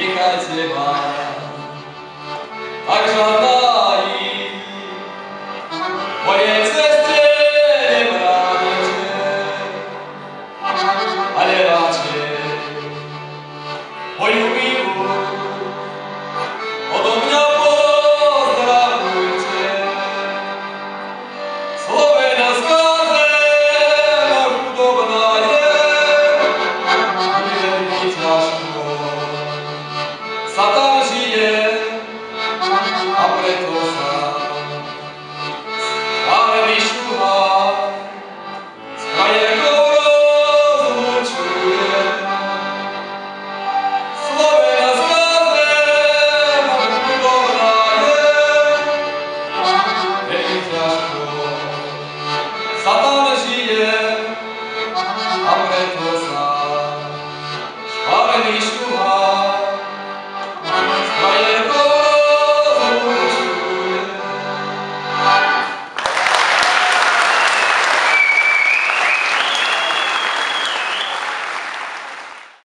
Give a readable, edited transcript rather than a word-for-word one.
niechajcie ma, tak żadna i moje sestry nie branicie, ale raczej moją miłość ode mnie pozdrawujcie. Słowena skazę na hudobna nie mi ciężko. Satan żyje, a preto sam ale wyszła z krajego rozłączuje. Słowena skazę na hudobna nie mi ciężko. Satan żyje, a preto sam ale wyszła